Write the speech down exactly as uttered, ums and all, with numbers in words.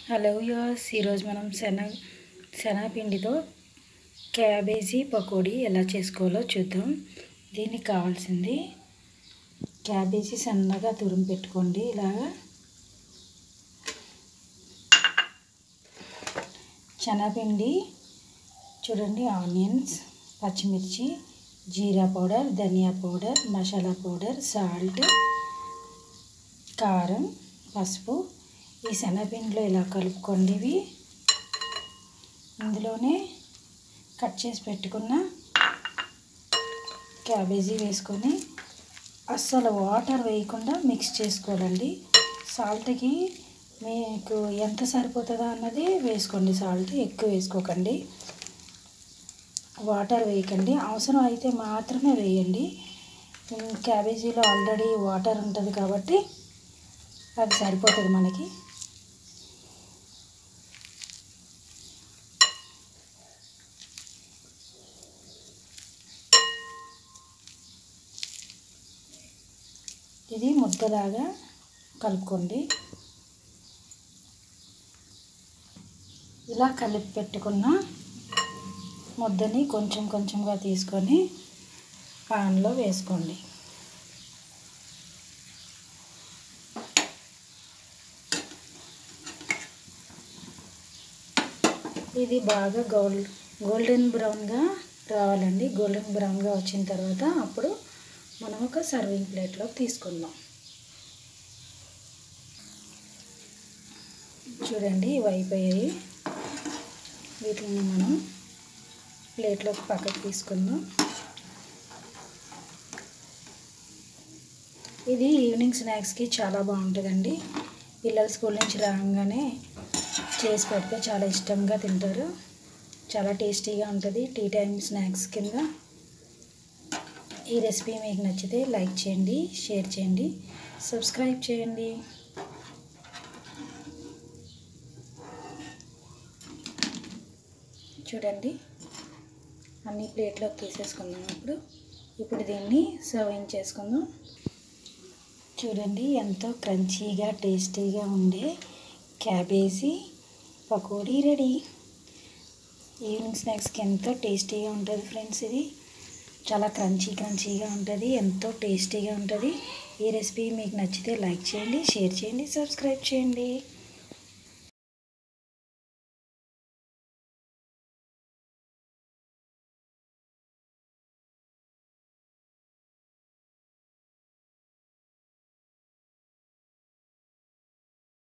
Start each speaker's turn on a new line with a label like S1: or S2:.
S1: Hello yours, ఈరోజు మనం శనగ శనగపిండితో క్యాబేజీ పకోడీ ఎలా చేసుకోవాలో చూద్దాం. దీనికి కావాల్సింది క్యాబేజీ సన్నగా తురిమి పెట్టుకోండి. ఇలాగా శనగపిండి చూడండి, ఆనియన్స్, పచ్చిమిర్చి, jeera powder, dhaniya powder, masala powder, salt, కారం, పసుపు. ఈ శనగపిండిలో ఇలా కలుపుకోండి. ఇవి ఇందులోనే కట్ చేసి పెట్టుకున్న క్యాబేజీ వేసుకొని అస్సలు వాటర్ వేయకుండా మిక్స్ చేసుకోవాలండి. సాల్ట్కి మీకు ఎంత సరిపోతుందో అన్నది వేసుకోండి. సాల్ట్ ఎక్కువ వేసుకోకండి, వాటర్ వేయకండి. అవసరం అయితే మాత్రమే వేయండి. క్యాబేజీలో ఆల్రెడీ వాటర్ ఉంటుంది కాబట్టి అది సరిపోతుంది మనకి. ఇది ముద్దలాగా కలుపుకోండి. ఇలా కలిపి పెట్టుకున్న ముద్దని కొంచెం కొంచెంగా తీసుకొని పాన్లో వేసుకోండి. ఇది బాగా గోల్డ్ గోల్డెన్ బ్రౌన్గా రావాలండి. గోల్డెన్ బ్రౌన్గా వచ్చిన తర్వాత అప్పుడు మనం ఒక సర్వింగ్ ప్లేట్లోకి తీసుకుందాం. చూడండి, ఇవి అయిపోయాయి. వీటిని మనం ప్లేట్లోకి పక్కకు తీసుకుందాం. ఇది ఈవినింగ్ స్నాక్స్కి చాలా బాగుంటుందండి. పిల్లలు స్కూల్ నుంచి రాగానే చేసి పెడితే చాలా ఇష్టంగా తింటారు. చాలా టేస్టీగా ఉంటుంది. టీ టైం స్నాక్స్ కింద. ఈ రెసిపీ మీకు నచ్చితే లైక్ చేయండి, షేర్ చేయండి, సబ్స్క్రైబ్ చేయండి. చూడండి, అన్ని ప్లేట్లోకి తీసేసుకుందాం. ఇప్పుడు ఇప్పుడు దీన్ని సర్వింగ్ చేసుకుందాం. చూడండి, ఎంతో క్రంచీగా టేస్టీగా ఉండే క్యాబేజీ పకోడీ రెడీ. ఈవినింగ్ స్నాక్స్కి ఎంతో టేస్టీగా ఉంటుంది ఫ్రెండ్స్. ఇది చాలా క్రంచీ క్రంచీగా ఉంటుంది, ఎంతో టేస్టీగా ఉంటుంది. ఈ రెసిపీ మీకు నచ్చితే లైక్ చేయండి, షేర్ చేయండి, సబ్స్క్రైబ్ చేయండి.